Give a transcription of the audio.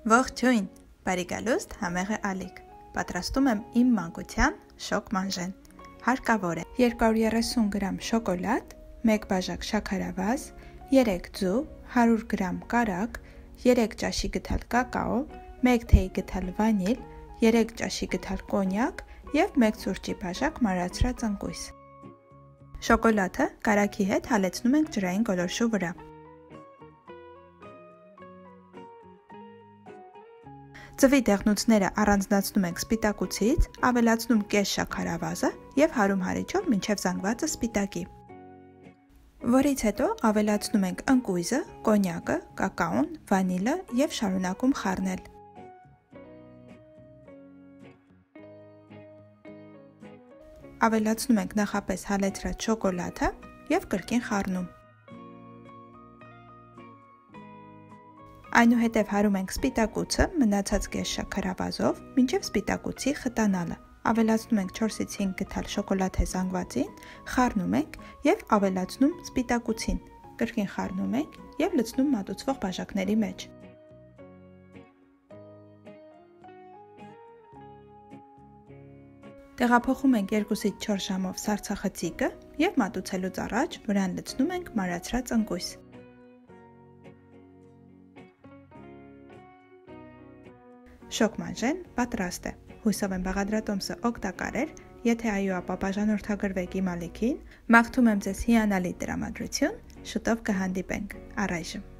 Ողջույն, բարի գալուստ, համեղ է Ալիկ։ Պատրաստում եմ իմ մանկության շոկ մանժեն։ Հարկավոր է 230 գրամ շոկոլադ, 1 բաժակ շաքարավազ, 3 ձու, 100 գրամ կարագ, 3 ճաշի գթալ կակաո, 1 թեյ գթալ վանիլ, 3 ճաշի գթալ կոնյակ և 1 սուրճի բաժակ մանրացրած ընկույզ։ Շոկոլադը կարագի հետ հալեցնում ենք ջրային գոլորշու վրա։ Ձվի դեղնուցները առանձնացնում ենք սպիտակուցից, ավելացնում կես շաքարավազը և հարում հարիչով մինչև զանգվածը սպիտակի։ Որից հետո ավելացնում ենք ընկույզը, կոնյակը, կակաոն, վանիլը և շարունակում խառնել։ Ավելացնում ենք նախապես հալեցրած շոկոլադը և կրկին խառնում։ Այնուհետև հարում ենք սպիտակուցը մնացած կես շաքարավազով մինչև սպիտակուցի խտանալը։ Ավելացնում ենք 4-ից 5 գթալ շոկոլադե զանգվածին, խառնում ենք և ավելացնում սպիտակուցին, կրկին խառնում ենք և լցնում մատուցվող բաժակների մեջ։ Տեղափոխում ենք 2-ից 4 ժամով սառցախցիկը և մատուցելուց առաջ վրան լցնում ենք մանրացրած ընկույզ։ Շոկ մանժեն պատրաստ է։ Հուսով եմ բաղադրատոմսը օգտակար էր, եթե այո, ապա բաժանորդագրվեք իմ Ալիքին, մաղթում եմ ձեզ հիանալի տրամադրություն, շուտով կհանդիպենք, առայժմ։